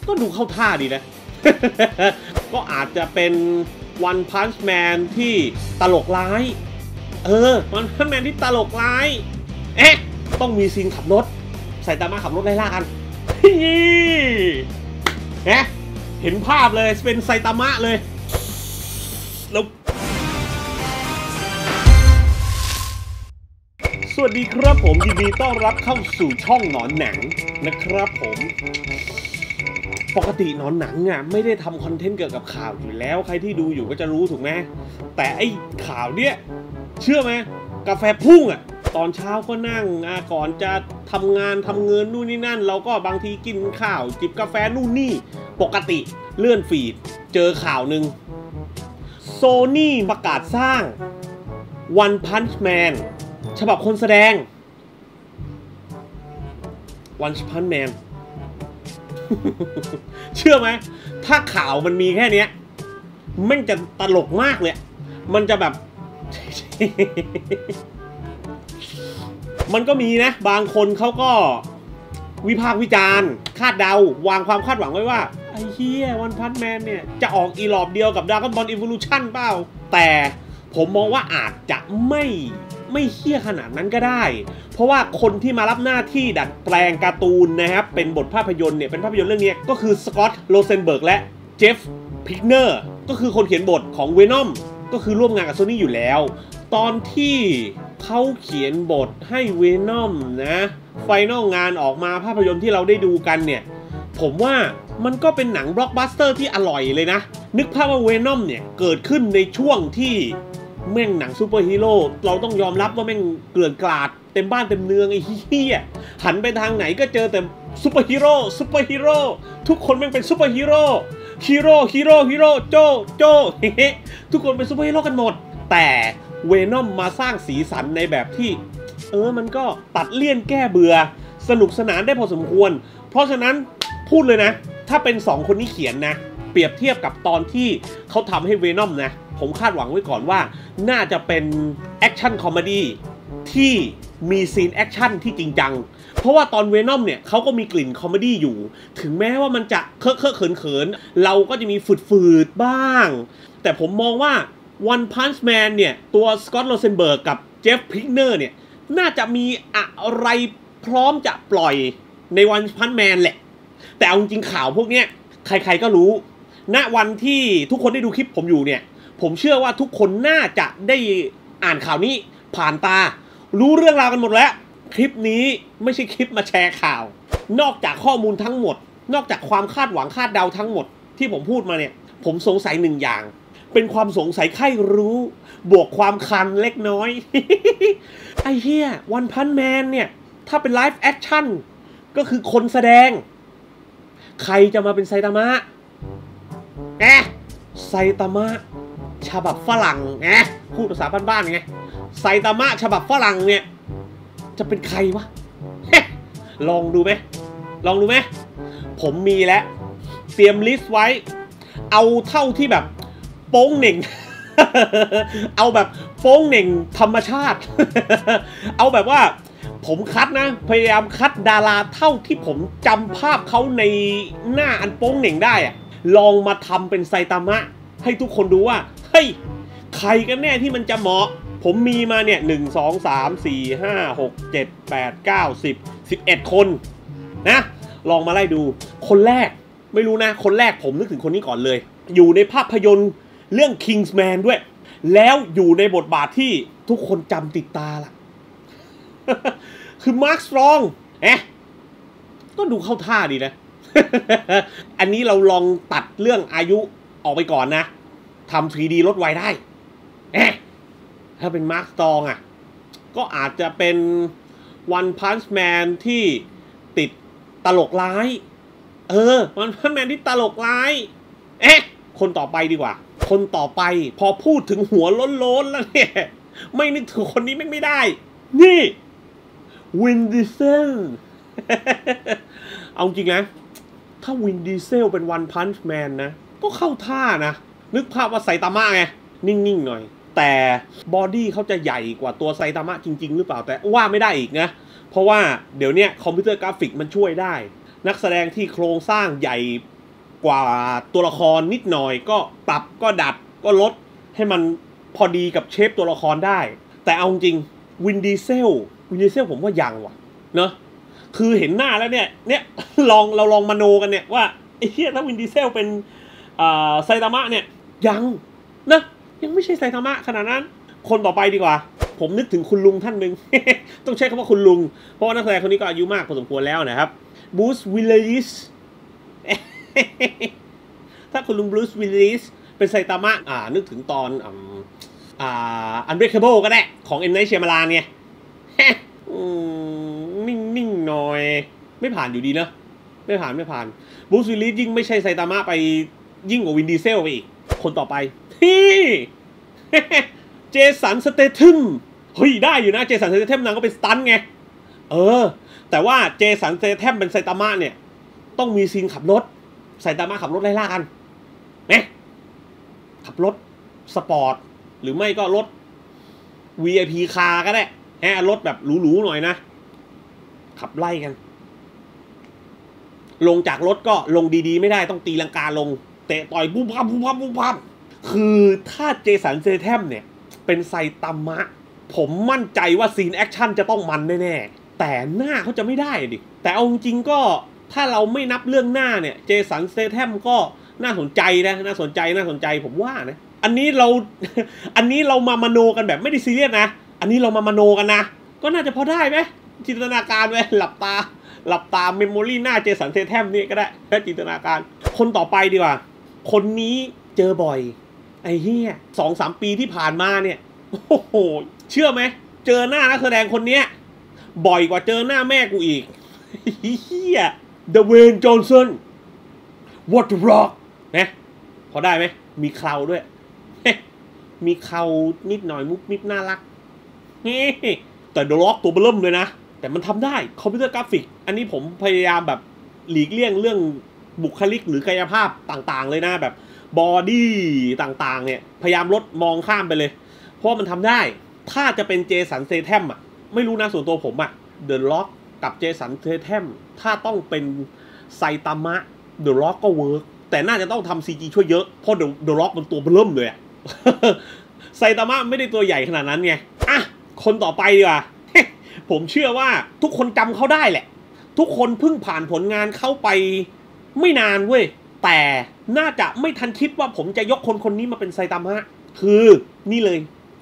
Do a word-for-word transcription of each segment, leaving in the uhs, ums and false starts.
ก็ดูเข้าท่าดีนะ ก็อาจจะเป็น One Punch Man ที่ตลกร้ายเออ One Punch Man ที่ตลกร้ายเอ๊ะต้องมีซีนขับรถไซตามะขับรถไล่ล่ากันเอ๊ะเห็นภาพเลยเป็นไซตามะเลยแล้วสวัสดีครับผมยินดีต้อนรับเข้าสู่ช่องหนอนหนังนะครับผมปกติหนอนหนังอ่ะไม่ได้ทำคอนเทนต์เกี่ยวกับข่าวอยู่แล้วใครที่ดูอยู่ก็จะรู้ถูกไหมแต่ไอ้ข่าวเนี้ยเชื่อไหมกาแฟพุ่งอ่ะตอนเช้าก็นั่งอ่ะก่อนจะทำงานทำเงินนู่นนี่นั่นเราก็บางทีกินข้าวจิบกาแฟนู่นนี่ปกติเลื่อนฟีดเจอข่าวหนึ่งโซนี่ประกาศสร้าง One Punch Man ฉบับคนแสดง One Punch Man เชื่อไหมถ้าข่าวมันมีแค่นี้แม่งจะตลกมากเลยมันจะแบบ มันก็มีนะบางคนเขาก็วิพากษ์วิจารณ์คาดเดาวางความคาดหวังไว้ว่าไอ้เหี้ย One Punch Man เนี่ยจะออกอีหลอบเดียวกับ Dragon Ball Evolution เปล่าแต่ผมมองว่าอาจจะไม่ไม่เหี้ยขนาดนั้นก็ได้เพราะว่าคนที่มารับหน้าที่ดัดแปลงการ์ตูนนะครับเป็นบทภาพยนตร์เนี่ยเป็นภาพยนตร์เรื่องนี้ก็คือสกอตต์โรเซนเบิร์กและเจฟพิกเนอร์ก็คือคนเขียนบทของ Venom ก็คือร่วมงานกับ Sony อยู่แล้วตอนที่เขาเขียนบทให้ Venom นะไฟนอลงานออกมาภาพยนตร์ที่เราได้ดูกันเนี่ยผมว่ามันก็เป็นหนังบล็อกบัสเตอร์ที่อร่อยเลยนะนึกภาพว่า Venom เนี่ยเกิดขึ้นในช่วงที่แม่งหนังซูเปอร์ฮีโร่เราต้องยอมรับว่าแม่งเกลื่อนกลาดเต็มบ้านเต็มเมืองไอ้เหี้ยหันไปทางไหนก็เจอแต่ซูเปอร์ฮีโร่ซูเปอร์ฮีโร่ทุกคนแม่งเป็นซูเปอร์ฮีโร่ฮีโร่ฮีโร่ฮีโร่โจโจทุกคนเป็นซูเปอร์ฮีโร่กันหมดแต่เวนอมมาสร้างสีสันในแบบที่เออมันก็ตัดเลี่ยนแก้เบื่อสนุกสนานได้พอสมควรเพราะฉะนั้นพูดเลยนะถ้าเป็นสองคนนี้เขียนนะเปรียบเทียบกับตอนที่เขาทำให้เวนอมนะผมคาดหวังไว้ก่อนว่าน่าจะเป็นแอคชั่นคอมเมดี้ที่มีซีนแอคชั่นที่จริงจังเพราะว่าตอนเวนอมเนี่ยเขาก็มีกลิ่นคอมเมดี้อยู่ถึงแม้ว่ามันจะเคอะเคอะเขินเขินเราก็จะมีฝืดๆบ้างแต่ผมมองว่า One Punch Man เนี่ยตัวสกอตต์ โรเซนเบิร์กกับเจฟพิกเนอร์เนี่ยน่าจะมีอะไรพร้อมจะปล่อยใน One Punch Man แหละแต่เอาจริงข่าวพวกเนี้ยใครๆก็รู้ณวันที่ทุกคนได้ดูคลิปผมอยู่เนี่ยผมเชื่อว่าทุกคนน่าจะได้อ่านข่าวนี้ผ่านตารู้เรื่องราวกันหมดแล้วคลิปนี้ไม่ใช่คลิปมาแชร์ข่าวนอกจากข้อมูลทั้งหมดนอกจากความคาดหวังคาดเดาทั้งหมดที่ผมพูดมาเนี่ยผมสงสัยหนึ่งอย่างเป็นความสงสัยใครรู้บวกความคันเล็กน้อย ไอ้เหี้ย One Punch Man เนี่ยถ้าเป็นไลฟ์แอคชั่นก็คือคนแสดงใครจะมาเป็นไซตามะแอะไซตามะฉบับฝรั่งไงพูดภาษาบ้านๆไงไซตามะฉบับฝรั่งเนี่ยจะเป็นใครวะ ลองดูไหมลองดูไหมผมมีแล้วเตรียมลิสต์ไว้เอาเท่าที่แบบโป้งเหน่ง เอาแบบโป้งเหน่งธรรมชาติ เอาแบบว่าผมคัดนะพยายามคัดดาราเท่าที่ผมจำภาพเขาในหน้าอันโป้งเหน่งได้อะลองมาทำเป็นไซตามะให้ทุกคนดูว่าเฮ้ยใครกันแน่ที่มันจะเหมาะผมมีมาเนี่ยหนึ่ง สอง สาม สี่ ห้า หก เจ็ด แปด เก้า สิบ สิบเอ็ดคนนะลองมาไล่ดูคนแรกไม่รู้นะคนแรกผมนึกถึงคนนี้ก่อนเลยอยู่ในภาพยนตร์เรื่อง Kingsman ด้วยแล้วอยู่ในบทบาทที่ทุกคนจำติดตาล่ะ คือมาร์ค สตรองเอ๊ะก็ดูเข้าท่าดีนะ อันนี้เราลองตัดเรื่องอายุออกไปก่อนนะทำ ทรี ดี ลดวัยได้เอ๊ะถ้าเป็นมาร์ค สตรองอ่ะก็อาจจะเป็น One Punch Man ที่ติดตลกร้ายเออ One Punch Man ที่ตลกร้ายเอ๊ะคนต่อไปดีกว่าคนต่อไปพอพูดถึงหัวโล้นๆแล้วเนี่ยไม่นึกถึงคนนี้ไม่ได้นี่วินดีเซล เอาจริงนะถ้าวินดีเซลเป็น One Punch Man นะก็เข้าท่านะนึกภาพว่าไซตามะไงนิ่งๆหน่อยแต่บอดี้เขาจะใหญ่กว่าตัวไซตามะจริงๆหรือเปล่าแต่ว่าไม่ได้อีกนะเพราะว่าเดี๋ยวนี้คอมพิวเตอร์กราฟิกมันช่วยได้นักแสดงที่โครงสร้างใหญ่กว่าตัวละครนิดหน่อยก็ปรับก็ดัดก็ลดให้มันพอดีกับเชฟตัวละครได้แต่เอาจริงวินดีเซลวินดีเซลผมว่ายังว่ะเนอะคือเห็นหน้าแล้วเนี่ยเนี่ยลองเราลองมโนกันเนี่ยว่าไอ้เหี้ยถ้าวินดีเซลเป็นไซตามะเนี่ยยังนะยังไม่ใช่ไซตามะขนาดนั้นคนต่อไปดีกว่าผมนึกถึงคุณลุงท่านหนึ่ง ต้องใช้คำว่าคุณลุงเพราะว่านักแสดงคนนี้ก็อายุมากพอสมควรแล้วนะครับบูสวิลลิส ถ้าคุณลุงบรูซวิลลิสเป็นไซตามะอ่านึกถึงตอนอ่าอันเบรคเบิลก็ได้ของเอ็มไนท์ เชยมาลานเนี่ยนิ่งๆหน่อยไม่ผ่านอยู่ดีเนอะไม่ผ่านไม่ผ่านบรูซวิลลิสยิ่งไม่ใช่ไซตามะไปยิ่งกว่าวินดีเซลไปอีกคนต่อไปที่เจสันสเตทึมเฮ้ยได้อยู่นะเจสันสเตทึมนางก็เป็นสตันไงเออแต่ว่าเจสันสเตทึมเป็นไซตามะเนี่ยต้องมีซีนขับรถไซตามะขับรถไล่ล่ากันนะขับรถสปอร์ตหรือไม่ก็รถ วี ไอ พี คาร์ก็ได้แฮะรถแบบหรูๆหน่อยนะขับไล่กันลงจากรถก็ลงดีๆไม่ได้ต้องตีลังกาลงเตะต่อยปุ๊บพับปุ๊บพับปุ๊บพับคือถ้าเจสันสเตทึมเนี่ยเป็นไซตามะผมมั่นใจว่าซีนแอคชั่นจะต้องมันแน่ๆแต่หน้าเขาจะไม่ได้ดิแต่เอาจริงก็ถ้าเราไม่นับเรื่องหน้าเนี่ยเจสันสเตทึมก็น่าสนใจนะน่าสนใจน่าสนใจผมว่านะอันนี้เรา อันนี้เรามามโนกันแบบไม่ได้ซีเรียสนะอันนี้เรามามโนกันนะก็น่าจะพอได้ไหมจินตนาการไว้หลับตาหลับตาเมมโมรี่หน้าเจสันสเตทึมนี่ก็ได้แค่จินตนาการคนต่อไปดีกว่าคนนี้เจอบ่อยไอ้เหี้ยสองสามปีที่ผ่านมาเนี่ยโอ้โหเชื่อไหมเจอหน้านักแสดงคนนี้บ่อยกว่าเจอหน้าแม่กูอีกเหี้ยเดเวนจอห์นสัน What the Rock นะพอได้ไหมมีเคราด้วยมีเครานิดหน่อยมุกมิบน่ารักแต่เดอะร็อกตัวเบิ่มเลยนะแต่มันทำได้คอมพิวเตอร์กราฟิกอันนี้ผมพยายามแบบหลีกเลี่ยงเรื่องบุคลิกหรือกายภาพต่างๆเลยนะแบบบอดี้ต่างๆเนี่ยพยายามลดมองข้ามไปเลยเพราะมันทำได้ถ้าจะเป็นเจสันสเตทึมอ่ะไม่รู้นะส่วนตัวผมอ่ะเดอะร็อกกับเจสันสเตทึมถ้าต้องเป็นไซตามะเดอะร็อกก็เวิร์กแต่น่าจะต้องทำซีจีช่วยเยอะเพราะเดอะร็อกมันตัวเบิ่มเลยอ่ะ ไซตามะไม่ได้ตัวใหญ่ขนาดนั้นไงอ่ะคนต่อไปดีกว่า ผมเชื่อว่าทุกคนจำเขาได้แหละทุกคนเพิ่งผ่านผลงานเข้าไปไม่นานเว้ยแต่น่าจะไม่ทันคิดว่าผมจะยกคนคนนี้มาเป็นไซตามะคือนี่เลย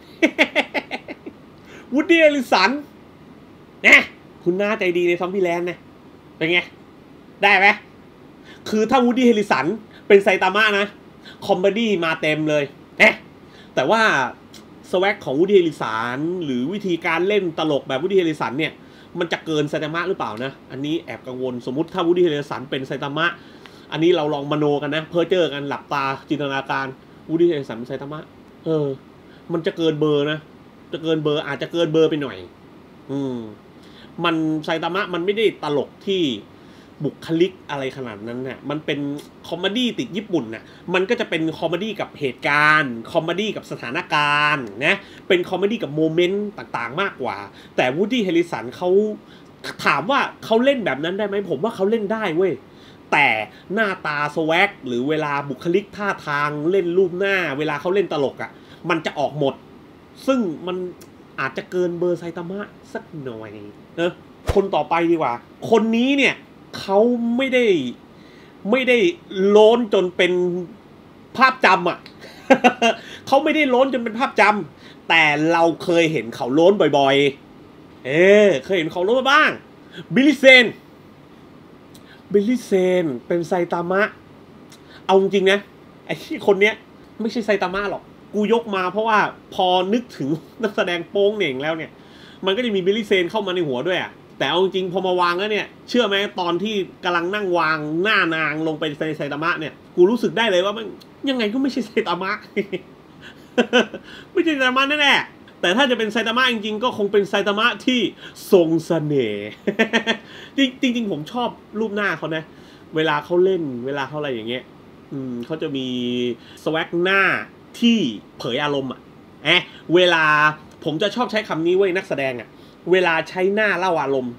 วูดดี้ แฮริสันนะคุณน่าใจดีในซอมบี้แลนด์นะเป็นไงได้ไหมคือถ้าวูดดี้ แฮริสันเป็นไซตามะนะคอมเมดี้มาเต็มเลยนะแต่ว่าสวักของวูดดี้ แฮริสันหรือวิธีการเล่นตลกแบบวูดดี้ แฮริสันเนี่ยมันจะเกินไซตามะหรือเปล่านะอันนี้แอบกังวลสมมุติถ้าวูดดี้ แฮริสันเป็นไซตามะอันนี้เราลองมโนกันนะเพ้อเจ้อกันหลับตาจินตนาการวูดดี้ แฮริสันเป็นไซตามะเออมันจะเกินเบอร์นะจะเกินเบอร์อาจจะเกินเบอร์ไปหน่อยอืมมันไซตามะมันไม่ได้ตลกที่บุคลิกอะไรขนาดนั้นน่ะมันเป็นคอมเมดี้ติดญี่ปุ่นน่ะมันก็จะเป็นคอมเมดี้กับเหตุการณ์คอมเมดี้กับสถานการณ์นะเป็นคอมเมดี้กับโมเมนต์ต่างๆมากกว่าแต่วูดดี้ แฮริสันเขาถามว่าเขาเล่นแบบนั้นได้ไหมผมว่าเขาเล่นได้เว้ยแต่หน้าตาสวักหรือเวลาบุคลิกท่าทางเล่นรูปหน้าเวลาเขาเล่นตลกอ่ะมันจะออกหมดซึ่งมันอาจจะเกินเบอร์ไซตามะสักหน่อยเนอะคนต่อไปดีกว่าคนนี้เนี่ยเขาไม่ได้ไม่ได้โล้นจนเป็นภาพจำอ่ะ เขาไม่ได้โล้นจนเป็นภาพจำแต่เราเคยเห็นเขาโล้นบ่อยๆเออเคยเห็นเขาโล้นมาบ้างบิลลี่เซนบิลลี่เซนเป็นไซตามะเอาจริงๆนะไอ้ที่คนเนี้ยไม่ใช่ไซตามะหรอกกูยกมาเพราะว่าพอนึกถึงนักแสดงโป้งเหน่งแล้วเนี่ยมันก็จะมีบิลลี่เซนเข้ามาในหัวด้วยอ่ะแต่เอาจริงพอมาวางแล้วเนี่ยเชื่อไหมตอนที่กำลังนั่งวางหน้านางลงไปในไซตามะเนี่ยกูรู้สึกได้เลยว่ามันยังไงก็ไม่ใช่ไซตามะ ไม่ใช่ไซตามะแน่ๆแต่ถ้าจะเป็นไซตามะจริงๆก็คงเป็นไซตามะที่ทรงเสน่ห์ จริงๆผมชอบรูปหน้าเขานะเวลาเขาเล่นเวลาเขาอะไรอย่างเงี้ยอืมเขาจะมีสวักหน้าที่เผยอารมณ์อ่ะแอะเวลาผมจะชอบใช้คำนี้เว้ยนักแสดงอ่ะเวลาใช้หน้าเล่าอารมณ์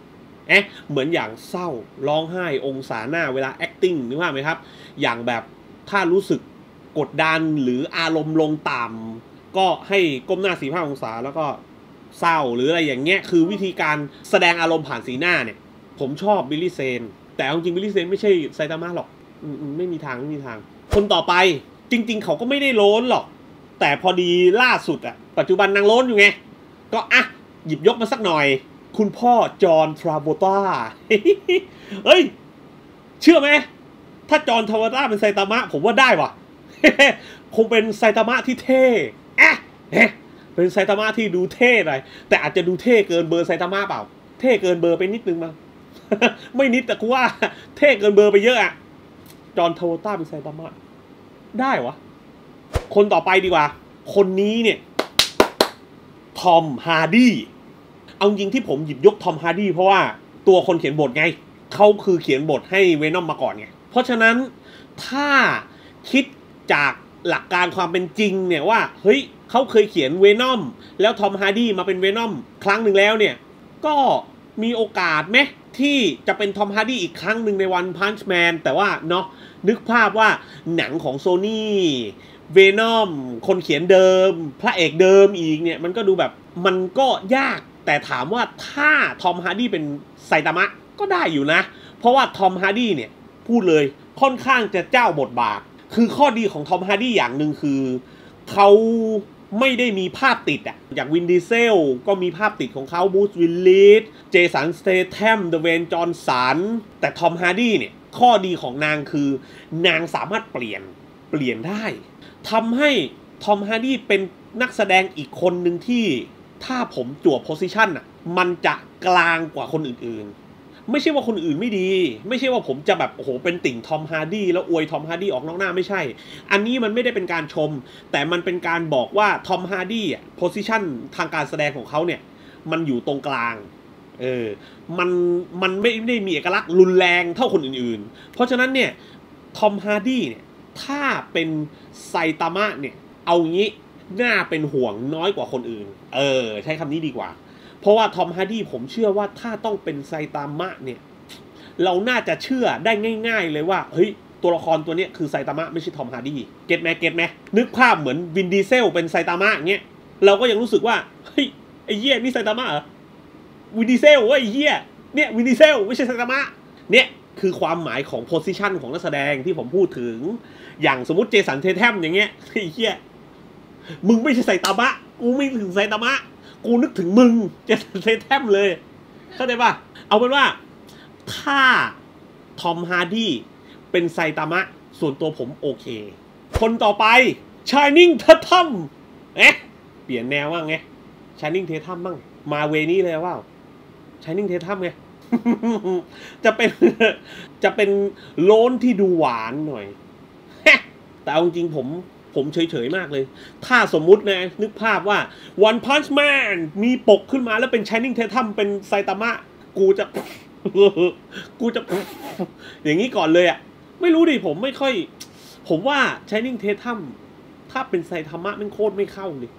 เอ๊ะเหมือนอย่างเศร้าร้องไห้องศาหน้าเวลา acting นึกว่าไหมครับอย่างแบบถ้ารู้สึกกดดันหรืออารมณ์ลงต่ำก็ให้ก้มหน้าสี่สิบห้าองศาแล้วก็เศร้าหรืออะไรอย่างเงี้ยคือวิธีการแสดงอารมณ์ผ่านสีหน้าเนี่ยผมชอบบิลลี่เซนแต่จริงบิลลี่เซนไม่ใช่ไซตามะหรอกไม่มีทางไม่มีทางคนต่อไปจริงๆเขาก็ไม่ได้โล้นหรอกแต่พอดีล่าสุดอะปัจจุบันนางโล้นอยู่ไงก็อ่ะหยิบยกมาสักหน่อยคุณพ่อจอห์นทราโวตาเฮ้ยเชื่อไหมถ้าจอห์นทราโวตาเป็นไซตามะผมว่าได้ว่ะคงเป็นไซตามะที่เท่อะเป็นไซตามะที่ดูเท่หน่อยแต่อาจจะดูเท่เกินเบอร์ไซตามะเปล่าเท่เกินเบอร์ไปนิดนึงมั้งไม่นิดแต่กูว่าเท่เกินเบอร์ไปเยอะอะจอห์นทราโวตาเป็นไซตามะได้วะคนต่อไปดีกว่าคนนี้เนี่ยทอมฮาร์ดี้เอาจริงที่ผมหยิบยกทอมฮาร์ดี้เพราะว่าตัวคนเขียนบทไงเขาคือเขียนบทให้เวนอมมาก่อนไงเพราะฉะนั้นถ้าคิดจากหลักการความเป็นจริงเนี่ยว่าเฮ้ยเขาเคยเขียนเวนอมแล้วทอมฮาร์ดี้มาเป็นเวนอมครั้งหนึ่งแล้วเนี่ยก็มีโอกาสไหมที่จะเป็นทอมฮาร์ดี้อีกครั้งหนึ่งในวันพันช์แมนแต่ว่าเนาะนึกภาพว่าหนังของโซนี่เวนอมคนเขียนเดิมพระเอกเดิมอีกเนี่ยมันก็ดูแบบมันก็ยากแต่ถามว่าถ้าทอมฮาร์ดี้เป็นไซตามะก็ได้อยู่นะเพราะว่าทอมฮาร์ดี้เนี่ยพูดเลยค่อนข้างจะเจ้าบทบาทคือข้อดีของทอมฮาร์ดี้อย่างหนึ่งคือเขาไม่ได้มีภาพติดอะอย่างวินดีเซลก็มีภาพติดของเขาบูธวิลลิสเจสันสเตแธมเดเวนจอห์นสันแต่ทอมฮาร์ดี้เนี่ยข้อดีของนางคือนางสามารถเปลี่ยนเปลี่ยนได้ทำให้ทอมฮาร์ดี้เป็นนักแสดงอีกคนหนึ่งที่ถ้าผมจั่วโพสิชันอ่ะมันจะกลางกว่าคนอื่นๆไม่ใช่ว่าคนอื่นไม่ดีไม่ใช่ว่าผมจะแบบโอ้โหเป็นติ่งทอมฮาร์ดี้แล้วอวยทอมฮาร์ดี้ออกนอกหน้าไม่ใช่อันนี้มันไม่ได้เป็นการชมแต่มันเป็นการบอกว่าทอมฮาร์ดี้อ่ะโพสิชันทางการแสดงของเขาเนี่ยมันอยู่ตรงกลางเออมันมันไม่ได้มีเอกลักษณ์รุนแรงเท่าคนอื่นๆเพราะฉะนั้นเนี่ยทอมฮาร์ดี้เนี่ยถ้าเป็นไซตามะเนี่ยเอางี้น่าเป็นห่วงน้อยกว่าคนอื่นเออใช้คำนี้ดีกว่าเพราะว่าทอมฮาร์ดี้ผมเชื่อว่าถ้าต้องเป็นไซตามะเนี่ยเราน่าจะเชื่อได้ง่ายๆเลยว่าเฮ้ยตัวละครตัวนี้คือไซตามะไม่ใช่ทอมฮาร์ดี้เก็ตไหมเก็ตไหมนึกภาพเหมือนวินดีเซลเป็นไซตามะอย่างเงี้ยเราก็ยังรู้สึกว่าเฮ้ยไอ้เหี้ยนี่ไซตามะเหรอวินดีเซลว่าไอ้เหี้ยเนี่ยวินดีเซลไม่ใช่ไซตามะเนี่ยคือความหมายของโพสิชันของนักแสดงที่ผมพูดถึงอย่างสมมติเจสันเทแทมอย่างเงี้ยไอ้เหี้ยมึงไม่ใช่ไซตามะกูไม่ถึงไซตามะกูนึกถึงมึงเจสันเทแทมเลยเข้าใจป่ะเอาเป็นว่าถ้าทอมฮาร์ดี้เป็นไซตามะส่วนตัวผมโอเคคนต่อไป Shining Tatum เอ๊ะเปลี่ยนแนวว่างไง Shining Tatum บ้างมาเวนี้เลยว่า Shining Tatum ไง จะเป็นจะเป็นโล้นที่ดูหวานหน่อย แต่เอาจริงผมผมเฉยๆมากเลยถ้าสมมุตินะนึกภาพว่า One Punch Man มีปกขึ้นมาแล้วเป็น Shining Tatum เป็นไซตามะกูจะ กูจะ อย่างนี้ก่อนเลยอ่ะไม่รู้ดิผมไม่ค่อยผมว่า Shining Tatum ถ้าเป็นไซตามะมันโคตรไม่เข้าเลย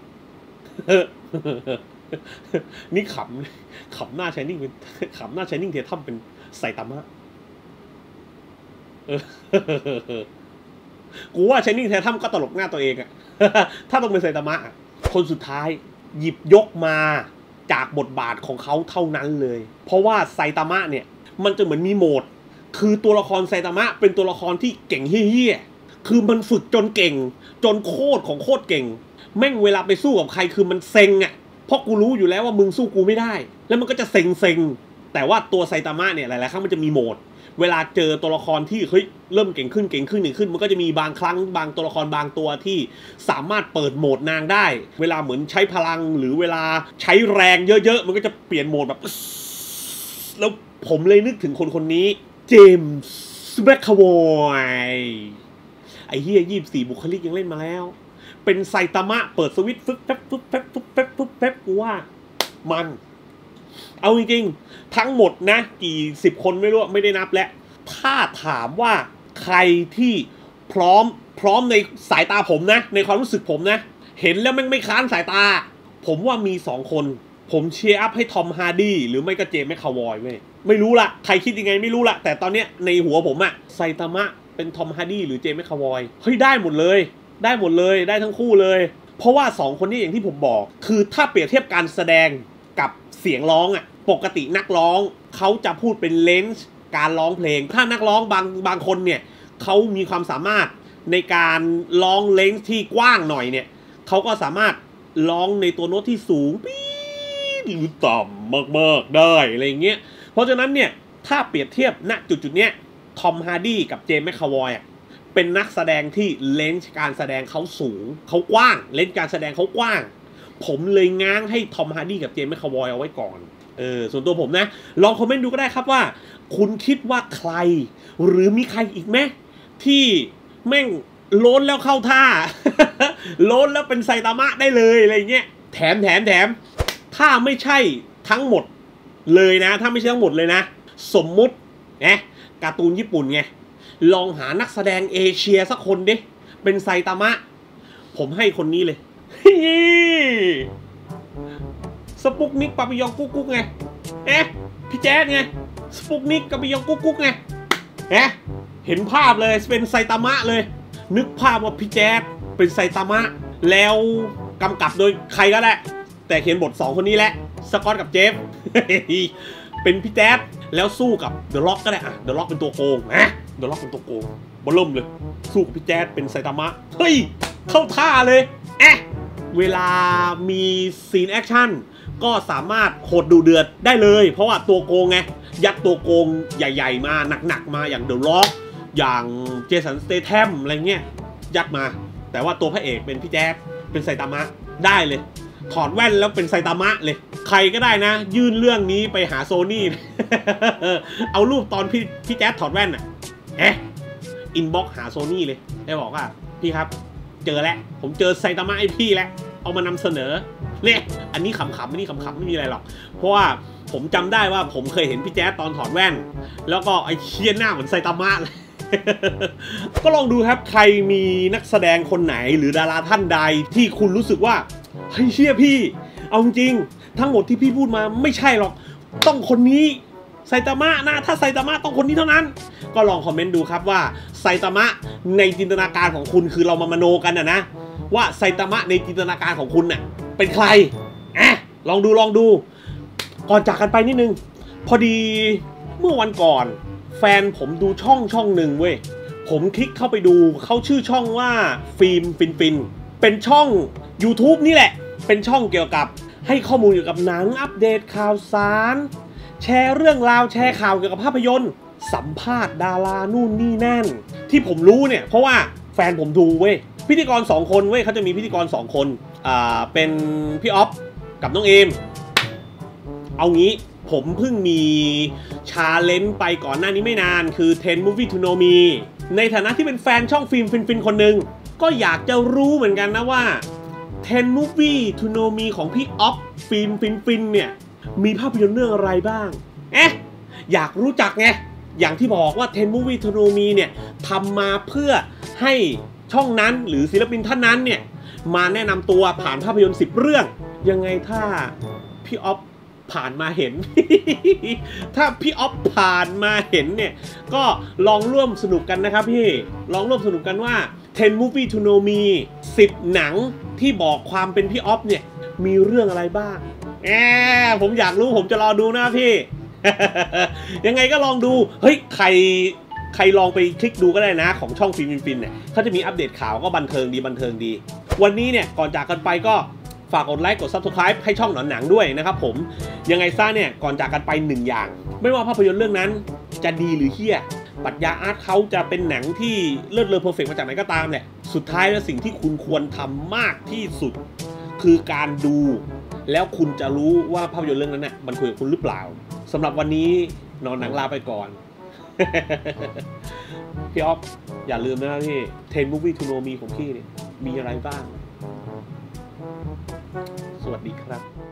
นี่ขำขำหน้า Shining เป็นขำหน้า Shining Tatum เป็นไซตามะกูว่า Shining Tatum ก็ตลกหน้าตัวเองอะ ถ้าต้องเป็นไซตามะคนสุดท้ายหยิบยกมาจากบทบาทของเขาเท่านั้นเลยเพราะว่าไซตามะเนี่ยมันจะเหมือนมีโหมดคือตัวละครไซตามะเป็นตัวละครที่เก่งเฮี้ยๆคือมันฝึกจนเก่งจนโคตรของโคตรเก่งแม่งเวลาไปสู้กับใครคือมันเซ็งอะเพราะกูรู้อยู่แล้วว่ามึงสู้กูไม่ได้แล้วมันก็จะเซ็งเซ็งแต่ว่าตัวไซตามะเนี่ยหลายๆครั้งมันจะมีโหมดเวลาเจอตัวละครที่เฮ้ยเริ่มเก่งขึ้นเก่งขึ้นเก่งขึ้นมันก็จะมีบางครั้งบางตัวละครบางตัวที่สามารถเปิดโหมดนางได้เวลาเหมือนใช้พลังหรือเวลาใช้แรงเยอะๆมันก็จะเปลี่ยนโหมดแบบแล้วผมเลยนึกถึงคนคนนี้เจมส์แมคคาวอยไอ้เฮียยี่สิบสี่บุคลิกยังเล่นมาแล้วเป็นไซตามะเปิดสวิตช์ฟึ๊บแป๊บฟึ๊บแป๊บฟึ๊บแป๊บฟึ๊บแป๊บกูว่ามันเอาจริงๆทั้งหมดนะกี่สิบคนไม่รู้ไม่ได้นับแล้วถ้าถามว่าใครที่พร้อมพร้อมในสายตาผมนะในความรู้สึกผมนะเห็นแล้วมันไม่ค้านสายตาผมว่ามีสองคนผมเชียร์อัพให้ทอมฮาร์ดี้หรือไม่ก็เจมส์แมคคาวอยเว้ยไม่รู้ละใครคิดยังไงไม่รู้ละแต่ตอนเนี้ยในหัวผมอะไซตามะเป็นทอมฮาร์ดี้หรือเจมส์แมคคาวอยเฮ้ยได้หมดเลยได้หมดเลยได้ทั้งคู่เลยเพราะว่าสองคนนี้อย่างที่ผมบอกคือถ้าเปรียบเทียบการแสดงกับเสียงร้องอะปกตินักร้องเขาจะพูดเป็นเลนส์การร้องเพลงถ้านักร้องบางบางคนเนี่ยเขามีความสามารถในการร้องเลนส์ที่กว้างหน่อยเนี่ยเขาก็สามารถร้องในตัวโน้ตที่สูงปี๊ดหรือต่ำมากๆได้อะไรเงี้ยเพราะฉะนั้นเนี่ยถ้าเปรียบเทียบณจุดจุดเนี้ยทอมฮาร์ดี้กับเจมส์แมคคาวอยเป็นนักแสดงที่เลนส์การแสดงเขาสูงเขากว้างเลนส์การแสดงเขากว้างผมเลยง้างให้ทอมฮาร์ดี้กับเจมส์แมคคาวอยเอาไว้ก่อนเออส่วนตัวผมนะลองคอมเมนต์ดูก็ได้ครับว่าคุณคิดว่าใครหรือมีใครอีกไหมที่แม่งโล้นแล้วเข้าท่า โล้นแล้วเป็นไซตามะได้เลยอะไรเงี้ยแถมแถมแถมถ้าไม่ใช่ทั้งหมดเลยนะถ้าไม่ใช่ทั้งหมดเลยนะสมมุตินะการ์ตูนญี่ปุ่นไงลองหานักแสดงเอเชียสักคนดิเป็นไซตามะผมให้คนนี้เลย สปุกนิกปาปิยองกุ๊กกุ๊กไงเอ๊ะพี่แจ๊ดไงสปุกนิกกับปิยองกุ๊กกุ๊กไงเอ๊ะเห็นภาพเลยเป็นไซตามะเลยนึกภาพว่าพี่แจ๊ดเป็นไซตามะแล้วกำกับโดยใครก็ได้แต่เขียนบทสองคนนี้แหละสกอตกับเจฟ เป็นพี่แจ๊ดแล้วสู้กับเดอะล็อกก็ได้อะเดอะล็อกเป็นตัวโกงนะเดอะล็อกเป็นตัวโกงบอลล่มเลยสู้กับพี่แจ๊ดเป็นไซตามะเฮ้ยเข้าท่าเลยเอ๊ะเวลามีซีนแอคชั่นก็สามารถโหดดูเดือดได้เลยเพราะว่าตัวโกงไงยัดตัวโกงใหญ่ๆมาหนักๆมาอย่างเดอะล็อกอย่างเจสันสเตแทมอะไรเงี้ยยัดมาแต่ว่าตัวพระเอกเป็นพี่แจ๊ดเป็นไซตามะได้เลยถอดแว่นแล้วเป็นไซตามะเลยใครก็ได้นะยื่นเรื่องนี้ไปหาโซนี่ เอารูปตอนพี่พี่แจ๊ดถอดแว่นอ่ะเอ๊ะอินบ็อกหาโซนี่เลยได้บอกว่าพี่ครับเจอแล้วผมเจอไซตามะไอพี่แล้วเอามานำเสนอเนี่ยอันนี้ขำๆอันนี้ขำๆไม่มีอะไรหรอกเพราะว่าผมจำได้ว่าผมเคยเห็นพี่แจ๊ดตอนถอดแว่นแล้วก็ไอเชียนหน้าเหมือนไซตามะเลย ก็ลองดูครับใครมีนักแสดงคนไหนหรือดาราท่านใดที่คุณรู้สึกว่าเฮ้ยเชี่ยพี่เอาจริงทั้งหมดที่พี่พูดมาไม่ใช่หรอกต้องคนนี้ไซตามะนะถ้าไซตามะต้องคนนี้เท่านั้นก็ลองคอมเมนต์ดูครับว่าไซตามะในจินตนาการของคุณคือเรามามโนกันนะนะว่าไซตามะในจินตนาการของคุณน่ะเป็นใครอ่ะลองดูลองดูก่อนจากกันไปนิดนึงพอดีเมื่อวันก่อนแฟนผมดูช่องช่องหนึ่งเว้ยผมคลิกเข้าไปดูเขาชื่อช่องว่าฟิล์มฟินฟินเป็นช่อง YouTube นี่แหละเป็นช่องเกี่ยวกับให้ข้อมูลเกี่ยวกับหนังอัปเดตข่าวสารแชร์เรื่องราวแชร์ข่าวเกี่ยวกับภาพยนตร์สัมภาษณ์ดารานู่นนี่นั่นที่ผมรู้เนี่ยเพราะว่าแฟนผมดูเว้ยพิธีกรสองคนเว้ยเขาจะมีพิธีกรสองคนอ่าเป็นพี่ออฟกับน้องเอมเอางี้ผมเพิ่งมีชาเลนจ์ไปก่อนหน้านี้ไม่นานคือสิบ Movie to Know Me ในฐานะที่เป็นแฟนช่องฟิล์มฟินฟินคนหนึ่งก็อยากจะรู้เหมือนกันนะว่าสิบ Movie to Know Me ของพี่ออฟฟิล์มฟินฟินเนี่ยมีภาพยนตร์เรื่องอะไรบ้างเอ๊ะอยากรู้จักไงอย่างที่บอกว่าสิบ Movie to Know Me เนี่ยทำมาเพื่อให้ช่องนั้นหรือศิลปินท่านนั้นเนี่ยมาแนะนำตัวผ่านภาพยนตร์สิบเรื่องยังไงถ้าพี่ออฟผ่านมาเห็น ถ้าพี่ออฟผ่านมาเห็นเนี่ยก็ลองร่วมสนุกกันนะครับพี่ลองร่วมสนุกกันว่าสิบ Movie to Know Me สิบหนังที่บอกความเป็นพี่ออฟเนี่ยมีเรื่องอะไรบ้างแหมผมอยากรู้ผมจะรอดูนะพี่ ยังไงก็ลองดูเฮ้ยใครใครลองไปคลิกดูก็ได้นะของช่องฟิล์มฟินเนี่ยเขาจะมีอัปเดตข่าวก็บันเทิงดีบันเทิงดีวันนี้เนี่ยก่อนจากกันไปก็ฝากกดไลค์กด ซับสไครบ์ ให้ช่องหนอนหนังด้วยนะครับผมยังไงซะเนี่ยก่อนจากกันไปหนึ่งอย่างไม่ว่าภาพยนตร์เรื่องนั้นจะดีหรือเหี้ยปรัชญาอาร์ตเขาจะเป็นหนังที่เลิศเลอเพอร์เฟกต์มาจากไหนก็ตามเนี่ยสุดท้ายแล้วสิ่งที่คุณควรทำมากที่สุดคือการดูแล้วคุณจะรู้ว่าภาพยนตร์เรื่องนั้นน่ะมันคุยกับคุณหรือเปล่าสำหรับวันนี้นอนหนังลาไปก่อน พี่ออฟอย่าลืมนะพี่สิบ Movie to Know Me ของพี่เนี่ยมีอะไรบ้างสวัสดีครับ